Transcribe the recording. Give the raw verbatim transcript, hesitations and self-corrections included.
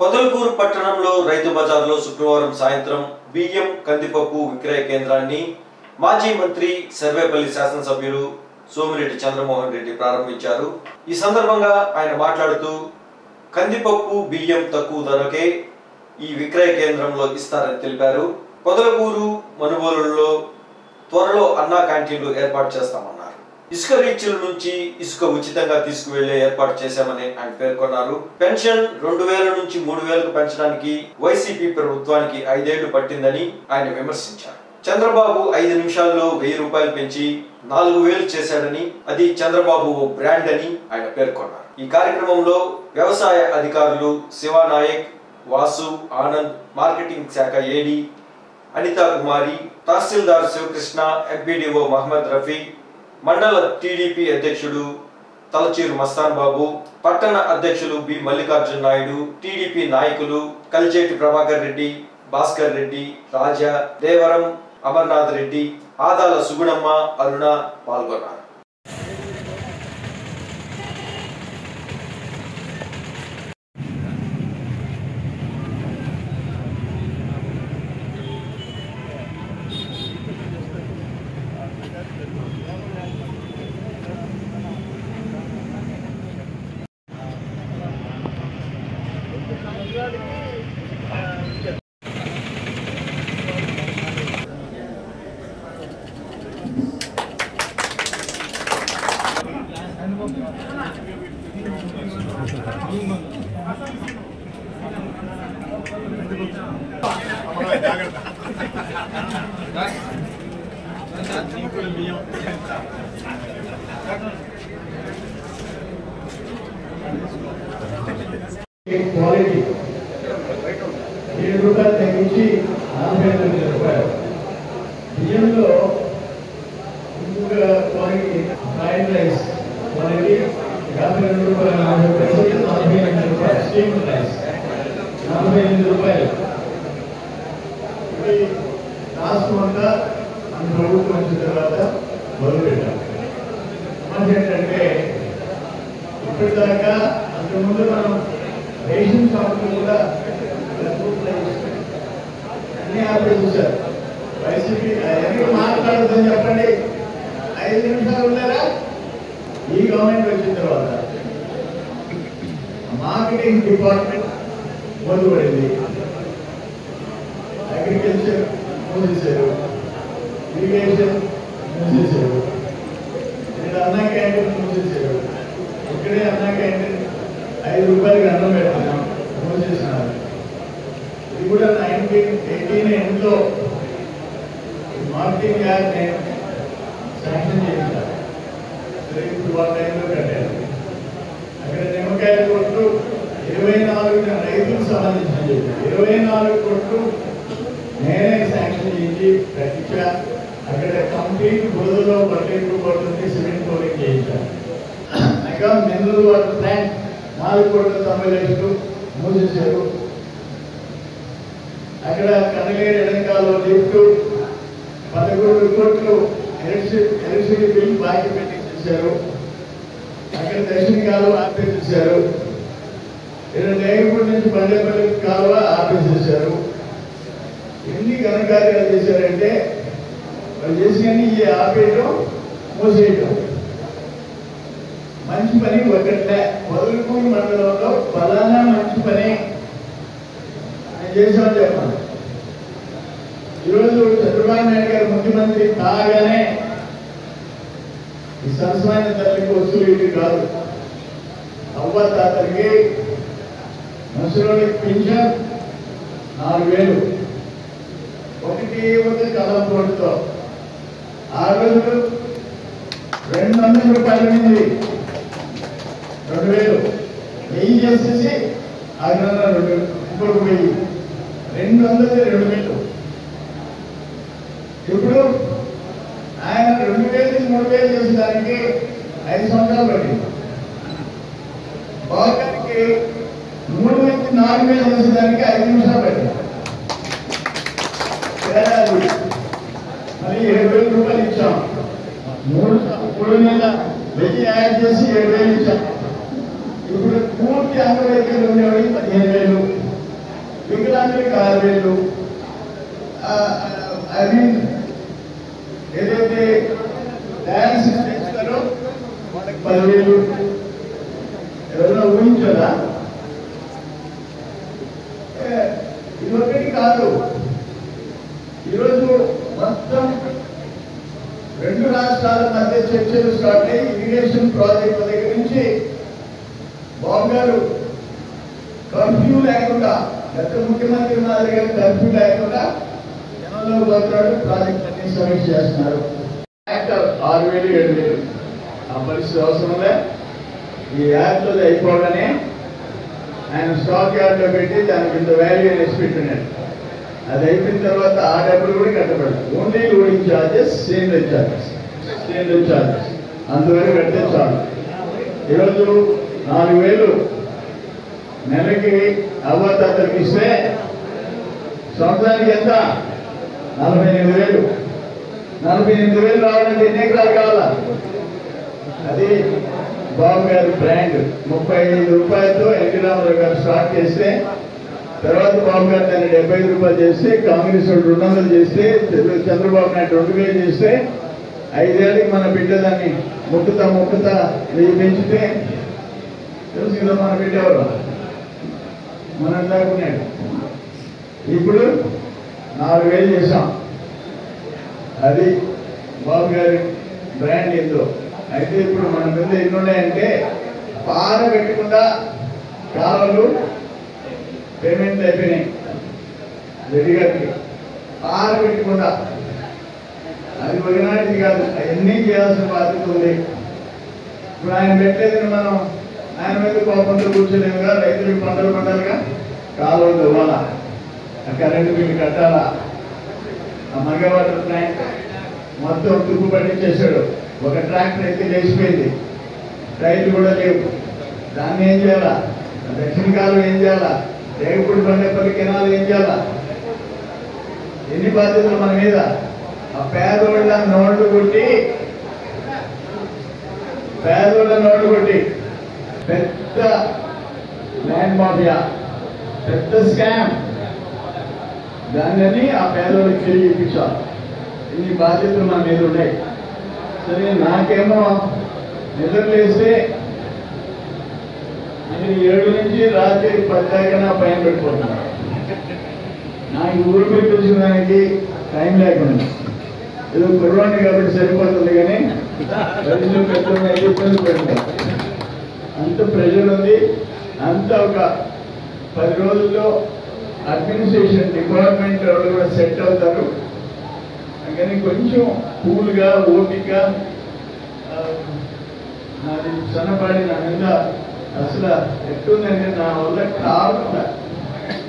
పొదలకూరు పట్టణంలో రైతు బజార్లో శుక్రవారం సాయంత్రం బియ్యం కందిపప్పు విక్రయ కేంద్రాన్ని మాజీ మంత్రి సర్వేపల్లి శాసనసభ్యులు సోమిరెడ్డి చంద్రమోహన్ రెడ్డి ప్రారంభించారు. ఈ సందర్భంగా ఆయన మాట్లాడుతూ కందిపప్పు బియ్యం తక్కువ ధరకే ఈ విక్రయ కేంద్రంలో ఇస్తారని తెలిపారు. పొదలకూరు మనుబోలుల్లో త్వరలో అన్నా క్యాంటీన్లు ఏర్పాటు చేస్తామన్నారు. ఇసుక రీచ్ల నుంచి ఇసుక ఉచితంగా తీసుకువెళ్లే ఏర్పాటు చేశామని ఆయన పేర్కొన్నారు. పెన్షన్ రెండు వేల నుంచి మూడు వేలకు పెంచడానికి వైసీపీ ప్రభుత్వానికి ఐదేళ్లు పట్టిందని ఆయన విమర్శించారు. చంద్రబాబు ఐదు నిమిషాల్లో వెయ్యి రూపాయలు పెంచి నాలుగు వేలు చేశాడని, అది చంద్రబాబు ఓ బ్రాండ్ అని ఆయన పేర్కొన్నారు. ఈ కార్యక్రమంలో వ్యవసాయ అధికారులు శివానాయక్, వాసు, ఆనంద్, మార్కెటింగ్ శాఖ ఏడి అనితా కుమారి, తహసీల్దార్ శివకృష్ణ, ఎంపీడీఓ మహమ్మద్ రఫీ, మండల టీడీపీ అధ్యక్షుడు తలచీరు మస్తాన్ బాబు, పట్టణ అధ్యక్షులు బి మల్లికార్జున నాయుడు, టీడీపీ నాయకులు కలిచేటి ప్రభాకర్ రెడ్డి, భాస్కర్ రెడ్డి, రాజా, దేవరం, అమర్నాథ్ రెడ్డి, ఆదాల సుగుణమ్మ, అరుణ పాల్గొన్నారు. క్వాలిటీ ఏడు రూపాయలు తగ్గించి నలభై తొమ్మిది రూపాయలు. బియ్యంలో ఇంకొక క్వాలిటీ ఫ్రైడ్ రైస్ క్వాలిటీ యాభై రెండు రూపాయలు నలభై పైసలు, నలభై ఎనిమిది రూపాయలు. స్టీమ్ రైస్ నలభై ఎనిమిది రూపాయలు. ఇది రాష్ట్రంగా మన ప్రభుత్వం వచ్చిన తర్వాత మొదలుపెట్టాం. ఏంటంటే ఇప్పటిదాకా అంతకుముందు మనం రేషన్ షాపులు కూడా అన్ని ఆపే చూశారు. వైసీపీ ఎందుకు మాట్లాడదని చెప్పండి. ఐదు నిమిషాలు ఉన్నారా? ఈ గవర్నమెంట్ వచ్చిన తర్వాత మార్కెటింగ్ డిపార్ట్మెంట్ మొదలుపడింది. అగ్రికల్చర్ మూసేశారు, ఇరిగేషన్ మూసేశారు, ఇక్కడ అన్నా క్యాంటీన్ మూసేశారు. ఇక్కడే అన్నా క్యాంటీన్ ఐదు రూపాయలకి అన్నం పెడుతున్నాం, మూసేసినారు. ఇది కూడా నైన్టీన్ ఎయిటీన్ ఎండ్లో మార్కెటింగ్ యాక్ట్ శాంక్షన్ చేశారు. ఇప్పుడు వాళ్ళ టైంలో కట్టారు. అక్కడ నిమ్మకాయల కొట్లు ఇరవై నాలుగు రైతులకు సంబంధించిన చెప్పి ఇరవై నాలుగు కొట్లు నేనే శాంక్షన్ చేసి కట్టించా. అక్కడ కంప్లీట్ బురదలో పట్టేట్టు పడుతుంది, సిమెంట్ కోటింగ్ చేయించాను. ఇంకా మినరల్ వాటర్ ప్లాంట్ నాలుగు కోట్ల తొంభై లక్షలు మూసేశారు. అక్కడ కనలేరు ఎడంకాలో లిఫ్ట్ పదకొండు కోట్లు ఎలక్ట్రిసిటీ ఎలక్ట్రిసిటీ బిల్ బాకీ పెట్టి చేశారు. అక్కడ దక్షిణ కాలువ ఆపేసేశారు. ఇక్కడ నేగపూడి నుంచి బండేపల్లి కాలువ ఆపేసేశారు. ఎన్ని ఘనకార్యాలు చేశారంటే వాళ్ళు చేసినవి ఈ ఆపేయటం, మూసేయటం. మంచి పని ఒకట్లే. పొదలకూరు మండలంలో ఫలానా మంచి పని నేను చేశామని చెప్పాను. ఈరోజు చంద్రబాబు నాయుడు గారు ముఖ్యమంత్రి కాగానే ఈ సరసమైన తల్లికి వస్తువులు ఇవి కాదు. అవ్వ తాతలకి ముసలికి పింఛన్ నాలుగు వేలు ఒకటి ఒకటి కలం పోటుతో ఆ రోజు రెండు వందల రూపాయల నుంచి రెండు వేలు వెయ్యి చేసేసి ఆరు వందల రెండు ఇంకొక వెయ్యి రెండు వందల రెండు వేలు. ఇప్పుడు ఆయన రెండు వేలు నుంచి మూడు వేలు చేసేదానికి ఐదు సంవత్సరాలు పట్టింది. బాగానికి మూడు నుంచి నాలుగు వేలు చేసేదానికి ఐదు నిమిషాలు పట్టింది. మళ్ళీ ఏడు వేల రూపాయలు ఇచ్చాం. మూడు మూడు నెలల వెయ్యి యాడ్ చేసి ఏడు వేలు ఇచ్చాం. ఇప్పుడు పూర్తి అంగవైకల్యం ఉండేవాడికి పదిహేను వేలు, వికలాంగులకి ఆరు వేలు, ఐ మీన్ ఏదైతే డయాలసిస్ చేస్తారో వాళ్ళకి పదివేలు. ఎవరైనా ఊహించదా? ఇదొకటి కాదు, ఈరోజు మొత్తం రెండు రాష్ట్రాల మధ్య చర్చలు స్టార్ట్ అయ్యి ఇరిగేషన్ ప్రాజెక్టుల దగ్గర నుంచి బాబు గారు కర్ఫ్యూ లేకుండా, గత ముఖ్యమంత్రి మాదిరిగా కర్ఫ్యూ లేకుండా జనంలో పోతున్నాడు, ప్రాజెక్ట్ అన్ని సమీక్ష చేస్తున్నారు. ఆరు వేలు ఏడు వేలు ఆ పరిస్థితి అవసరంలే. ఈ యాప్ లో అయిపోగానే ఆయన స్టాక్ యార్డ్ లో పెట్టి దానికి ఇంత వాల్యూ అనేసి పెట్టినాడు. అది అయిపోయిన తర్వాత ఆ డబ్బులు కూడా కట్టబడదు. Only loading charges, same charges, same charges అందువరకు కడితే చాలు. ఈరోజు నాలుగు వేలు నెలకి అవ్వతాతలకు ఇస్తే సంవత్సరానికి ఎంత? నలభై ఎనిమిది వేలు. నలభై ఎనిమిది వేలు రావాలంటే ఎన్ని ఎకరాలు కావాలా? అది బాబు గారి బ్రాండ్. ముప్పై ఐదు రూపాయలతో ఎన్టీ రామారావు గారు స్టార్ట్ చేస్తే, తర్వాత బాబు గారు దాన్ని డెబ్బై ఐదు రూపాయలు చేస్తే, కాంగ్రెస్ వాళ్ళు రెండు వందలు చేస్తే, చంద్రబాబు నాయుడు రెండు వేలు చేస్తే, ఐదేళ్ళకి మన బిడ్డ దాన్ని ముక్కుతా ముక్కుతా వెయ్యి పెంచితే తెలుసు కదా మన బిడ్డ ఎవరు మనం దాకున్నాడు. ఇప్పుడు నాలుగు వేలు చేసాం. అది బాబు గారి బ్రాండ్ ఏందో. అయితే ఇప్పుడు మన మీద ఎన్ని ఉన్నాయంటే, పార పెట్టకుండా కాలువలు పేమెంట్ అయిపోయినాయి రెడ్డి గారికి. పార పెట్టకుండా అది ఒకనాటిది కాదు, అవన్నీ చేయాల్సిన బాధ్యత ఉంది. ఇప్పుడు ఆయన పెట్టలేదని మనం ఆయన మీద కోపంతో కూర్చోలేముగా. రైతులకు పంటలు పండాలిగా, కాలువలు ఇవ్వాలా, ఆ కరెంటు బిల్లు కట్టాలా, ఆ మగ వాటర్ ప్లాంట్ మొత్తం తుప్పు పట్టించేశాడు. ఒక ట్రాక్టర్ అయితే లేచిపోయింది, రైలు కూడా లేవు. దాన్ని ఏం చేయాలా? దక్షిణ కాలం ఏం చేయాలా? రేగుపూడి బండపల్లి కెనాలు ఏం చేయాలా? ఎన్ని బాధ్యతలు మన మీద. ఆ పేదోళ్ళ నోళ్లు కొట్టి పేదోళ్ళ నోళ్లు కొట్టి పెద్ద ల్యాండ్ మాఫియా, పెద్ద స్కామ్, దాన్ని ఆ పేదోళ్ళకి తిరిగి ఇప్పించాలి. ఇన్ని బాధ్యతలు మన మీద ఉన్నాయి. సరే, నాకేమో నిద్రలేస్తే నేను ఏడు నుంచి రాత్రి పది దాకా నా పైన పెట్టుకుంటున్నాను. నాకు ఊరు మీద తెలిసిన దానికి టైం లేకుండా, ఏదో కుర్రాన్ని కాబట్టి సరిపోతుంది, కానీ వయసులో పెద్దలు అయితే ఇబ్బంది పెడతారు. అంత ప్రెషర్ ఉంది. అంత ఒక పది రోజుల్లో అడ్మినిస్ట్రేషన్ డిపార్ట్మెంట్ వాళ్ళు కూడా సెట్ అవుతారు. కానీ కొంచెం కూల్గా, ఓపిక, నాది సన్నపాడి నా మీద అసలు ఎట్టుందంటే నా వల్ల కాకుండా